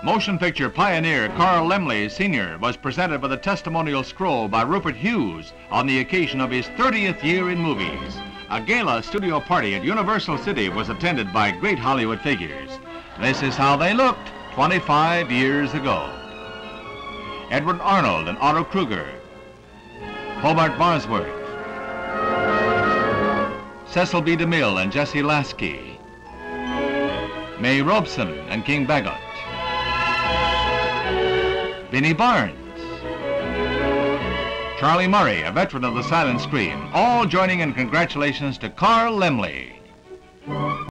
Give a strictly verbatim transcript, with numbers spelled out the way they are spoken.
Motion picture pioneer Carl Laemmle, Senior was presented with a testimonial scroll by Rupert Hughes on the occasion of his thirtieth year in movies. A gala studio party at Universal City was attended by great Hollywood figures. This is how they looked twenty-five years ago. Edward Arnold and Otto Kruger. Hobart Bosworth. Cecil B. DeMille and Jesse Lasky. May Robeson and King Bagot. Binnie Barnes. Charlie Murray, a veteran of the silent screen, all joining in congratulations to Carl Laemmle.